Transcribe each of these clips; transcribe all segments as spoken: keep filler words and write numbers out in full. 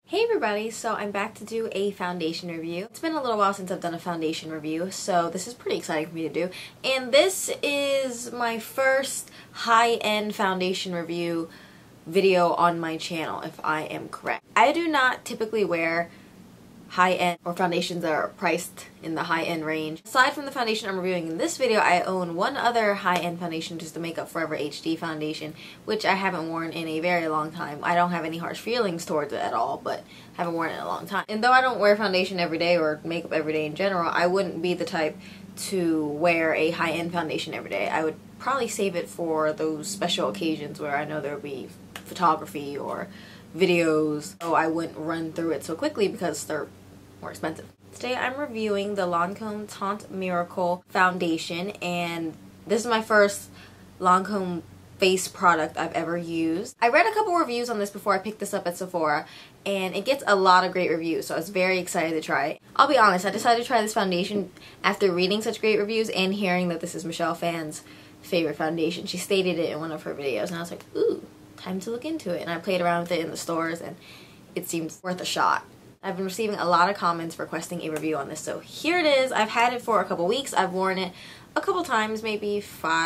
Hey everybody, so I'm back to do a foundation review. It's been a little while since I've done a foundation review, so this is pretty exciting for me to do. And this is my first high-end foundation review video on my channel, if I am correct. I do not typically wear high-end or foundations that are priced in the high-end range. Aside from the foundation I'm reviewing in this video, I own one other high-end foundation, which is the Makeup Forever H D foundation, which I haven't worn in a very long time. I don't have any harsh feelings towards it at all, but I haven't worn it in a long time. And though I don't wear foundation every day or makeup every day in general, I wouldn't be the type to wear a high-end foundation every day. I would probably save it for those special occasions where I know there will be photography or videos, so I wouldn't run through it so quickly because they're more expensive. Today I'm reviewing the Lancome Teint Miracle foundation, and this is my first Lancome face product I've ever used. I read a couple reviews on this before I picked this up at Sephora, and it gets a lot of great reviews, so I was very excited to try it. I'll be honest, I decided to try this foundation after reading such great reviews and hearing that this is Michelle Phan's favorite foundation. She stated it in one of her videos, and I was like, ooh, time to look into it. And I played around with it in the stores, and it seems worth a shot. I've been receiving a lot of comments requesting a review on this, so here it is. I've had it for a couple weeks. I've worn it a couple times, maybe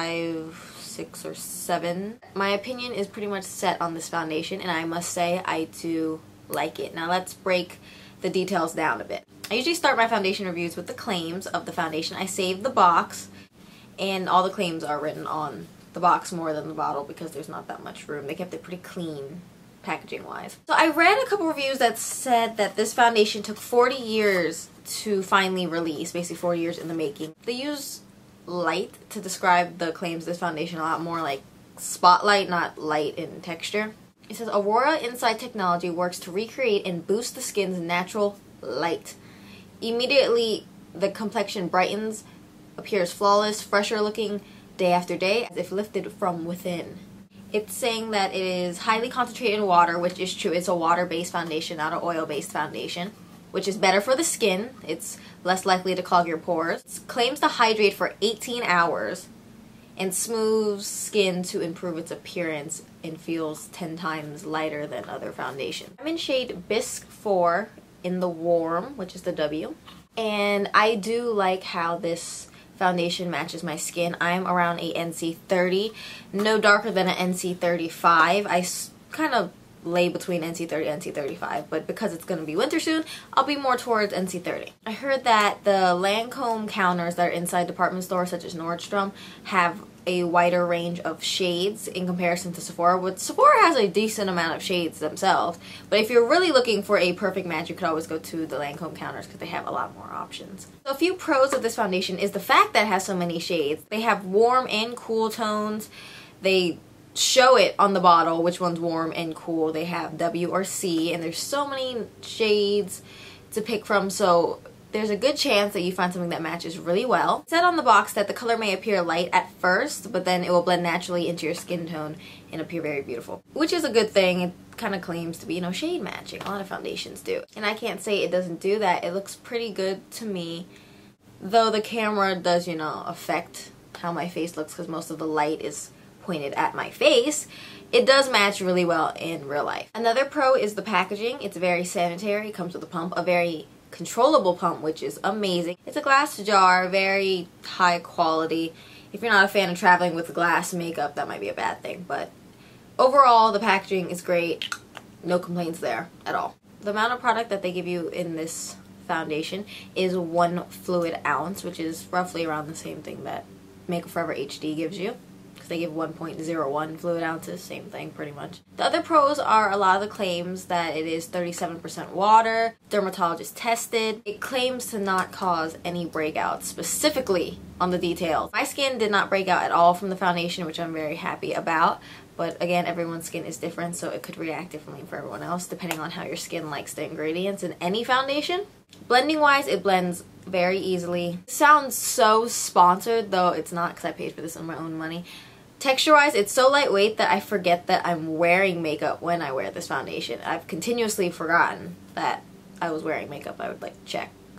five, six, or seven. My opinion is pretty much set on this foundation, and I must say I do like it. Now let's break the details down a bit. I usually start my foundation reviews with the claims of the foundation. I save the box, and all the claims are written on the box more than the bottle because there's not that much room. They kept it pretty clean packaging wise. So I read a couple reviews that said that this foundation took forty years to finally release, basically forty years in the making. They use light to describe the claims of this foundation a lot more like spotlight, not light in texture. It says Aurora Insight technology works to recreate and boost the skin's natural light. Immediately the complexion brightens, appears flawless, fresher looking day after day as if lifted from within. It's saying that it is highly concentrated in water, which is true. It's a water-based foundation, not an oil-based foundation, which is better for the skin. It's less likely to clog your pores. It claims to hydrate for eighteen hours and smooths skin to improve its appearance and feels ten times lighter than other foundations. I'm in shade Bisque four in the Warm, which is the W, and I do like how this foundation matches my skin. I'm around a N C thirty, no darker than an N C thirty-five. I kind of lay between N C thirty and N C thirty-five, but because it's going to be winter soon, I'll be more towards N C thirty. I heard that the Lancome counters that are inside department stores such as Nordstrom have a wider range of shades in comparison to Sephora, but Sephora has a decent amount of shades themselves. But if you're really looking for a perfect match, you could always go to the Lancome counters because they have a lot more options. So a few pros of this foundation is the fact that it has so many shades. They have warm and cool tones. They show it on the bottle which one's warm and cool. They have W or C, and there's so many shades to pick from, so there's a good chance that you find something that matches really well. It said on the box that the color may appear light at first, but then it will blend naturally into your skin tone and appear very beautiful, which is a good thing. It kind of claims to be, you know, shade matching. A lot of foundations do, and I can't say it doesn't do that. It looks pretty good to me, though the camera does, you know, affect how my face looks because most of the light is pointed at my face. It does match really well in real life. Another pro is the packaging. It's very sanitary. It comes with a pump, a very controllable pump, which is amazing. It's a glass jar, very high quality. If you're not a fan of traveling with glass makeup, that might be a bad thing, but overall the packaging is great. No complaints there at all. The amount of product that they give you in this foundation is one fluid ounce, which is roughly around the same thing that Makeup Forever H D gives you. They give one point zero one fluid ounces, same thing pretty much. The other pros are a lot of the claims that it is thirty-seven percent water, dermatologist tested. It claims to not cause any breakouts, specifically on the details. My skin did not break out at all from the foundation, which I'm very happy about. But again, everyone's skin is different, so it could react differently for everyone else, depending on how your skin likes the ingredients in any foundation. Blending wise, it blends very easily. It sounds so sponsored, though it's not because I paid for this with my own money. Texture-wise, it's so lightweight that I forget that I'm wearing makeup when I wear this foundation. I've continuously forgotten that I was wearing makeup. I would like check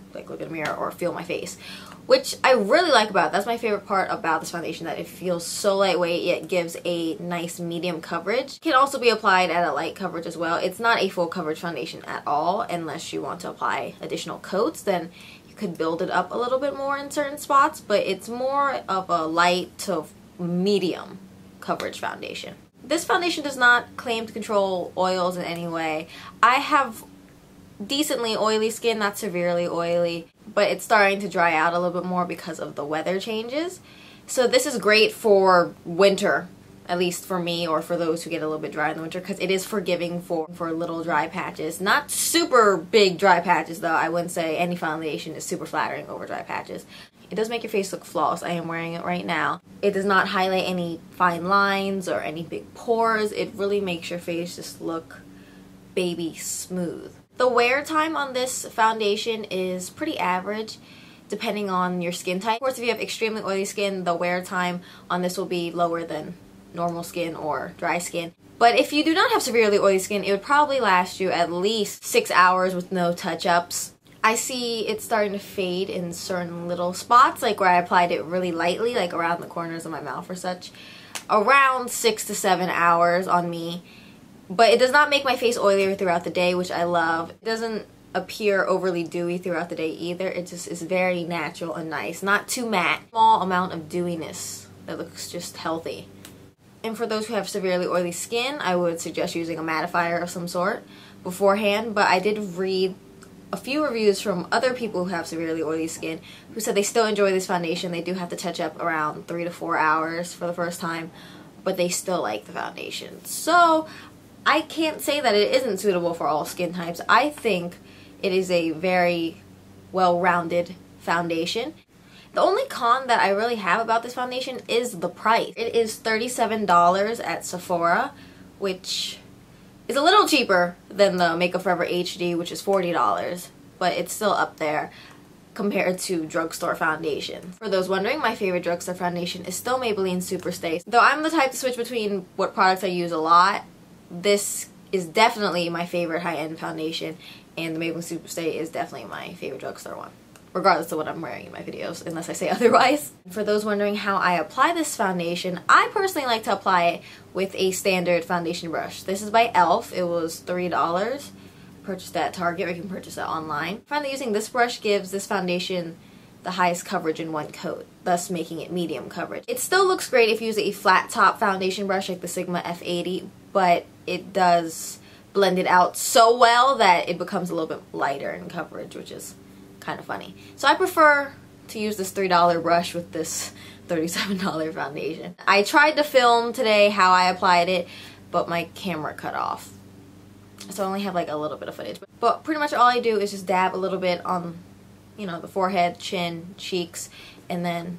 like look in the mirror or feel my face, which I really like about it. That's my favorite part about this foundation, that it feels so lightweight yet gives a nice medium coverage. It can also be applied at a light coverage as well. It's not a full coverage foundation at all unless you want to apply additional coats. Then you could build it up a little bit more in certain spots, but it's more of a light to medium coverage foundation. This foundation does not claim to control oils in any way. I have decently oily skin, not severely oily, but it's starting to dry out a little bit more because of the weather changes. So this is great for winter, at least for me, or for those who get a little bit dry in the winter, because it is forgiving for, for little dry patches. Not super big dry patches though. I wouldn't say any foundation is super flattering over dry patches. It does make your face look flawless. I am wearing it right now. It does not highlight any fine lines or any big pores. It really makes your face just look baby smooth. The wear time on this foundation is pretty average depending on your skin type. Of course, if you have extremely oily skin, the wear time on this will be lower than normal skin or dry skin. But if you do not have severely oily skin, it would probably last you at least six hours with no touch-ups. I see it starting to fade in certain little spots, like where I applied it really lightly, like around the corners of my mouth or such. Around six to seven hours on me. But it does not make my face oilier throughout the day, which I love. It doesn't appear overly dewy throughout the day either. It just is very natural and nice. Not too matte. Small amount of dewiness that looks just healthy. And for those who have severely oily skin, I would suggest using a mattifier of some sort beforehand. But I did read a few reviews from other people who have severely oily skin who said they still enjoy this foundation. They do have to touch up around three to four hours for the first time, but they still like the foundation. So I can't say that it isn't suitable for all skin types. I think it is a very well-rounded foundation. The only con that I really have about this foundation is the price. It is thirty-seven dollars at Sephora, which is a little cheaper than the Makeup Forever H D, which is forty dollars, but it's still up there compared to drugstore foundations. For those wondering, my favorite drugstore foundation is still Maybelline Superstay. Though I'm the type to switch between what products I use a lot, this is definitely my favorite high-end foundation, and the Maybelline Superstay is definitely my favorite drugstore one, regardless of what I'm wearing in my videos, unless I say otherwise. For those wondering how I apply this foundation, I personally like to apply it with a standard foundation brush. This is by e l f. It was three dollars. Purchased at Target, or you can purchase it online. I find that using this brush gives this foundation the highest coverage in one coat, thus making it medium coverage. It still looks great if you use a flat top foundation brush like the Sigma F eighty, but it does blend it out so well that it becomes a little bit lighter in coverage, which is kind of funny. So I prefer to use this three dollar brush with this thirty-seven dollar foundation. I tried to film today how I applied it, but my camera cut off. So I only have like a little bit of footage. But pretty much all I do is just dab a little bit on, you know, the forehead, chin, cheeks, and then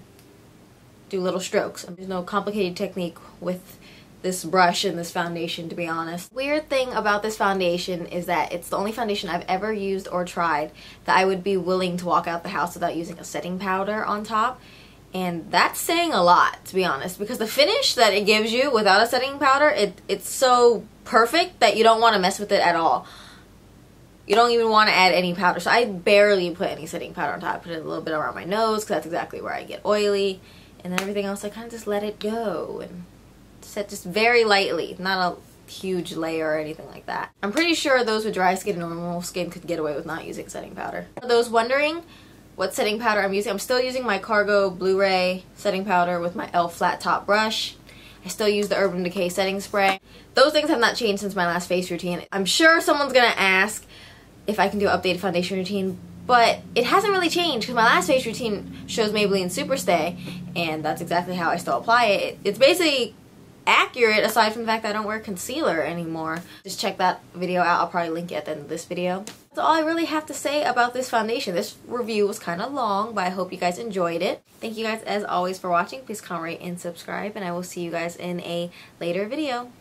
do little strokes. There's no complicated technique with this brush and this foundation, to be honest. Weird thing about this foundation is that it's the only foundation I've ever used or tried that I would be willing to walk out the house without using a setting powder on top. And that's saying a lot, to be honest, because the finish that it gives you without a setting powder, it it's so perfect that you don't want to mess with it at all. You don't even want to add any powder. So I barely put any setting powder on top. I put it a little bit around my nose because that's exactly where I get oily. And then everything else, I kind of just let it go and set just very lightly, not a huge layer or anything like that. I'm pretty sure those with dry skin and normal skin could get away with not using setting powder. For those wondering what setting powder I'm using, I'm still using my Cargo Blu-ray setting powder with my e l f flat top brush. I still use the Urban Decay setting spray. Those things have not changed since my last face routine. I'm sure someone's gonna ask if I can do an updated foundation routine, but it hasn't really changed because my last face routine shows Maybelline Superstay, and that's exactly how I still apply it. It's basically accurate aside from the fact that I don't wear concealer anymore. Just check that video out. I'll probably link it at the end of this video. That's all I really have to say about this foundation. This review was kind of long, but I hope you guys enjoyed it. Thank you guys as always for watching. Please comment, rate, and subscribe, and I will see you guys in a later video.